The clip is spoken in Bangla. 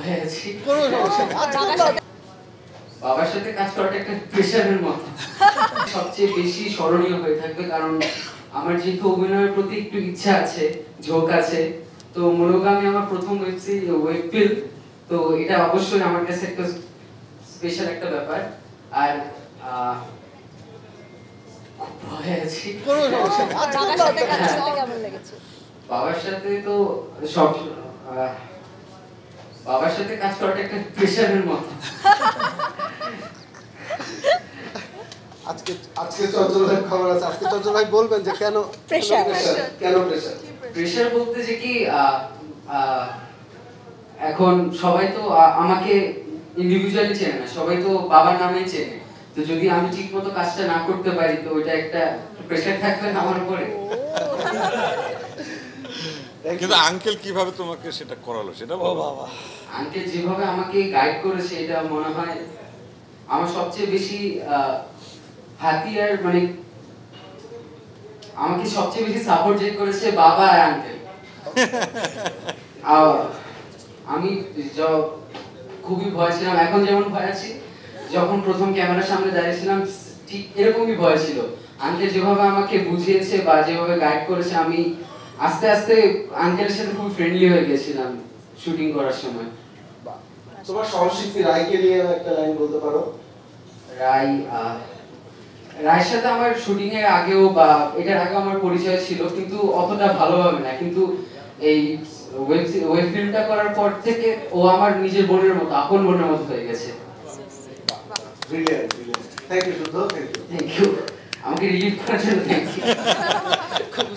ভয় আছি। বাবার সাথে কাজ করাটা একটা প্রেশারের মতো। সবচেয়ে বেশি স্মরণীয় হয়ে থাকবে কারণ আমার যেহেতু অভিনয়ের প্রতি একটু ইচ্ছা আছে, ঝোঁক আছে, তো মনোগামী আমার প্রথম ওয়েব ফিল্ম, তো এটা অবশ্যই আমার কাছে একটা স্পেশাল একটা ব্যাপার। আর খুব ভয় আছি। বাবার সাথে তো সব বাবার সাথে কাজ করাটা একটা প্রেশারের মতো। আজকে চঞ্চল ভাই খবর আছে, আজকে চঞ্চল ভাই বলবেন যে কেন প্রেশার? প্রেশার বলতে যে কি এখন সবাই তো আমাকে ইন্ডিভিজুয়ালি চেনে না, সবাই তো বাবার নামেই চেনে, তো যদি আমি ঠিকমতো কাজটা না করতে পারি তো ওইটা একটা প্রেশার থাকবে না আমার উপরে। কিন্তু আঙ্কেল কিভাবে তোমাকে সেটা করালো সেটা বলো। বাবা, আঙ্কেল যেভাবে আমাকে গাইড করেছে এটা মনে হয় আমার সবচেয়ে বেশি হাতিয়ার, মানে আমাকে সবচেয়ে বেশি সাপোর্ট যে করেছে বাবা আর আঙ্কেল। আমি খুবই ভয় ছিলাম, এখন যেমন ভয় আছি, যখন প্রথম ক্যামেরার সামনে দাঁড়িয়েছিলাম ঠিক এরকমই ভয় ছিল। আঙ্কেল যেভাবে আমাকে বুঝিয়েছে বা যেভাবে গাইড করেছে, আমি আস্তে আস্তে আঙ্কেলের সাথে খুব ফ্রেন্ডলি হয়ে গেছিলাম শুটিং করার সময়। তোমার সহশিল্পী রায়কে নিয়ে একটা লাইন বলতে পারো। রায়ের সাথে আমার শুটিং এর আগেও বা এটার আগেও আমার পরিচয় ছিল, কিন্তু অতটা ভালোভাবে না, কিন্তু এই ওয়েব ফিল্মটা করার পর থেকে ও আমার নিজের বোনের মতো, আপন বোনের মতো হয়ে গেছে। Brilliant, thank you Shuddho, thank you. আমাকে রিলিভ করার জন্য থ্যাংক ইউ।